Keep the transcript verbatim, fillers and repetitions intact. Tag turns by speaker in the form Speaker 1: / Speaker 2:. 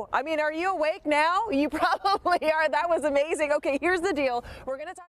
Speaker 1: I mean, are you awake now? You probably are. That was amazing. Okay, here's the deal. We're going to talk